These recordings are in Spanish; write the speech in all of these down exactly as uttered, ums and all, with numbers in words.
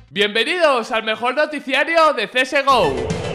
Bienvenidos al mejor noticiario de C S G O.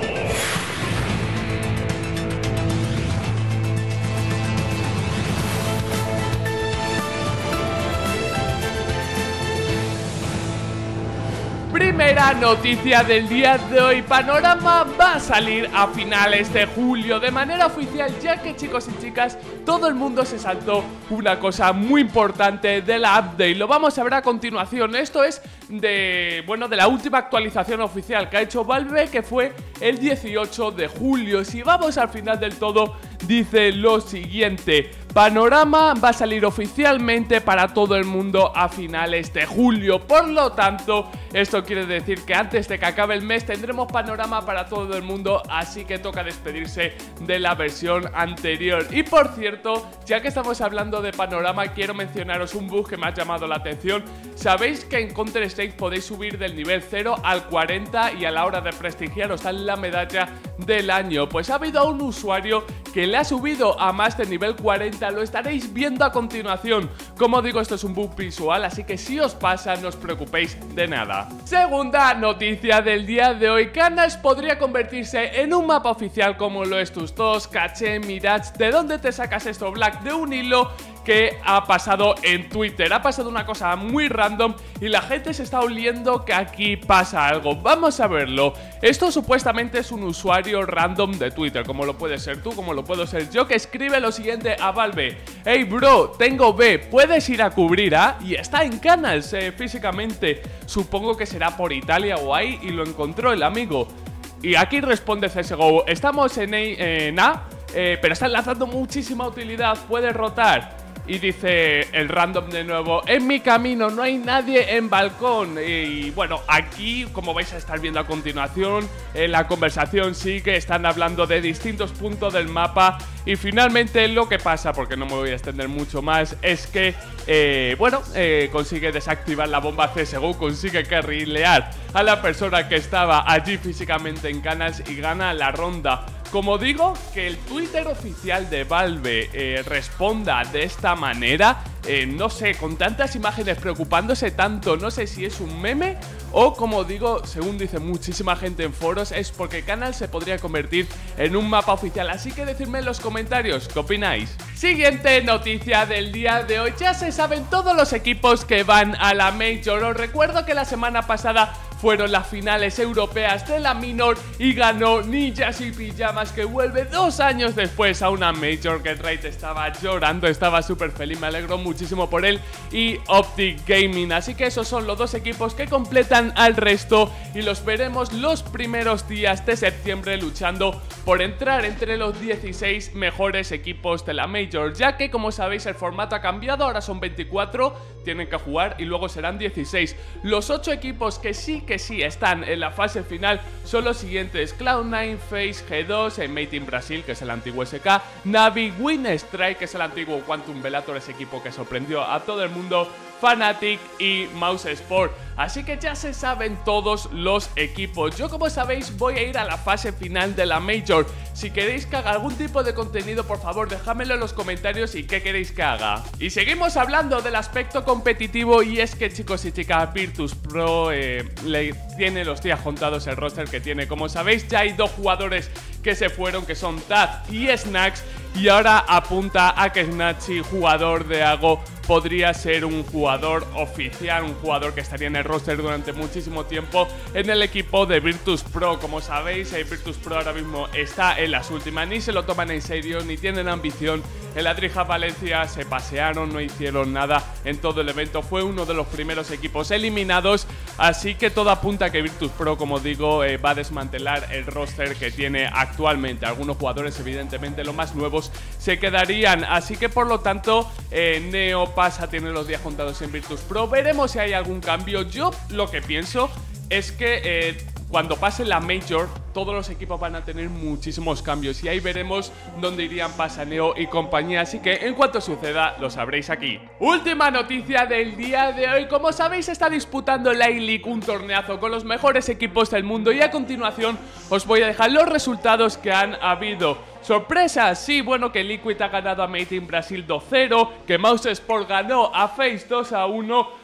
Primera noticia del día de hoy. Panorama va a salir a finales de julio de manera oficial, ya que, chicos y chicas, todo el mundo se saltó una cosa muy importante de la update. Lo vamos a ver a continuación. Esto es de, bueno, de la última actualización oficial que ha hecho Valve, que fue el dieciocho de julio. Si vamos al final del todo, dice lo siguiente: Panorama va a salir oficialmente para todo el mundo a finales de julio. Por lo tanto, esto quiere decir que antes de que acabe el mes tendremos Panorama para todo el mundo, así que toca despedirse de la versión anterior. Y por cierto, ya que estamos hablando de Panorama, quiero mencionaros un bug que me ha llamado la atención. Sabéis que en Counter-Strike podéis subir del nivel cero al cuarenta y a la hora de prestigiar os dan la medalla del año. Pues ha habido un usuario que le ha subido a más del nivel cuarenta, lo estaréis viendo a continuación. Como digo, esto es un bug visual, así que si os pasa no os preocupéis de nada. Segunda noticia del día de hoy: Canals podría convertirse en un mapa oficial como lo es Tus dos, Caché, Mirage. ¿De dónde te sacas esto, Black? De un hilo que ha pasado en Twitter. Ha pasado una cosa muy random y la gente se está oliendo que aquí pasa algo. Vamos a verlo. Esto supuestamente es un usuario random de Twitter, como lo puedes ser tú, como lo puedo ser yo, que escribe lo siguiente a Valve: hey bro, tengo B, ¿puedes ir a cubrir A? Y está en Canals eh, físicamente. Supongo que será por Italia o ahí, y lo encontró el amigo. Y aquí responde C S G O: estamos en A, en A eh, pero está lanzando muchísima utilidad, puede rotar. Y dice el random de nuevo: en mi camino no hay nadie en balcón. Y bueno, aquí, como vais a estar viendo a continuación, en la conversación sí que están hablando de distintos puntos del mapa. Y finalmente lo que pasa, porque no me voy a extender mucho más, es que, eh, bueno, eh, consigue desactivar la bomba C S G O, consigue carrilear a la persona que estaba allí físicamente en Canals y gana la ronda. Como digo, que el Twitter oficial de Valve eh, responda de esta manera, eh, no sé, con tantas imágenes preocupándose tanto, no sé si es un meme o, como digo, según dice muchísima gente en foros, es porque Canals se podría convertir en un mapa oficial. Así que decidme en los comentarios, ¿qué opináis? Siguiente noticia del día de hoy: ya se saben todos los equipos que van a la Major. Os recuerdo que la semana pasada fueron las finales europeas de la Minor y ganó Ninjas y Pijamas, que vuelve dos años después a una Major. GetRight estaba llorando, estaba súper feliz, me alegro muchísimo por él, y Optic Gaming. Así que esos son los dos equipos que completan al resto y los veremos los primeros días de septiembre luchando por entrar entre los dieciséis mejores equipos de la Major, ya que, como sabéis, el formato ha cambiado. Ahora son veinticuatro, tienen que jugar, y luego serán dieciséis. Los ocho equipos que sí que sí están en la fase final son los siguientes: Cloud nine, FaZe, G dos, Made in Brasil, que es el antiguo S K, Navi, Winstrike, que es el antiguo Quantum Velator, ese equipo que sorprendió a todo el mundo, Fnatic y Mouse Sport. Así que ya se saben todos los equipos. Yo, como sabéis, voy a ir a la fase final de la Major. Si queréis que haga algún tipo de contenido, por favor, dejádmelo en los comentarios y qué queréis que haga. Y seguimos hablando del aspecto competitivo, y es que, chicos y chicas, Virtus Pro eh, le tiene los días contados el roster que tiene. Como sabéis, ya hay dos jugadores que se fueron, que son Taz y Snax, y ahora apunta a que Snatchy, jugador de A G O, podría ser un jugador oficial, un jugador que estaría en el roster durante muchísimo tiempo en el equipo de Virtus Pro. Como sabéis, eh, Virtus Pro ahora mismo está en las últimas, ni se lo toman en serio, ni tienen ambición. En la Drija Valencia se pasearon, no hicieron nada en todo el evento, fue uno de los primeros equipos eliminados, así que todo apunta a que Virtus Pro, como digo, eh, va a desmantelar el roster que tiene actualmente. Algunos jugadores, evidentemente los más nuevos, se quedarían, así que por lo tanto eh, Neo pasa, tiene los días contados en Virtus Pro. Veremos si hay algún cambio. Yo lo que pienso es que eh, cuando pase la Major, todos los equipos van a tener muchísimos cambios, y ahí veremos dónde irían Pasaneo y compañía. Así que en cuanto suceda, lo sabréis aquí. Última noticia del día de hoy: como sabéis, está disputando la A-League, un torneazo con los mejores equipos del mundo, y a continuación os voy a dejar los resultados que han habido. ¡Sorpresa! Sí, bueno, que Liquid ha ganado a Made in Brasil dos cero, que Mouse Sport ganó a FaZe dos a uno,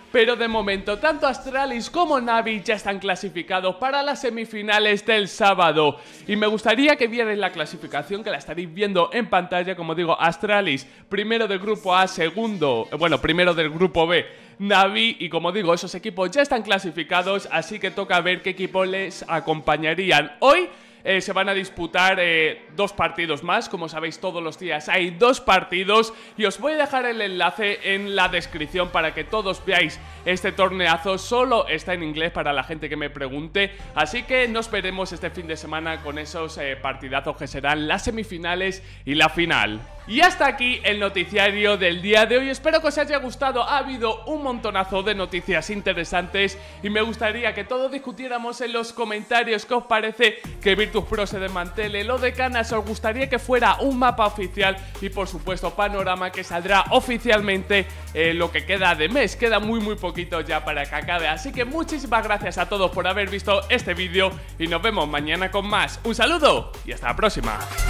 pero de momento tanto Astralis como Navi ya están clasificados para las semifinales del sábado. Y me gustaría que vierais la clasificación, que la estaréis viendo en pantalla. Como digo, Astralis primero del grupo A, segundo, bueno, primero del grupo B Navi, y como digo, esos equipos ya están clasificados, así que toca ver qué equipo les acompañarían. Hoy Eh, se van a disputar eh, dos partidos más. Como sabéis, todos los días hay dos partidos y os voy a dejar el enlace en la descripción para que todos veáis este torneazo. Solo está en inglés para la gente que me pregunte, así que nos veremos este fin de semana con esos eh, partidazos que serán las semifinales y la final. Y hasta aquí el noticiario del día de hoy. Espero que os haya gustado. Ha habido un montonazo de noticias interesantes y me gustaría que todos discutiéramos en los comentarios qué os parece que VirtusPro se desmantele, lo de Canas, os gustaría que fuera un mapa oficial y por supuesto Panorama, que saldrá oficialmente eh, lo que queda de mes. Queda muy muy poquito ya para que acabe, así que muchísimas gracias a todos por haber visto este vídeo y nos vemos mañana con más. Un saludo y hasta la próxima.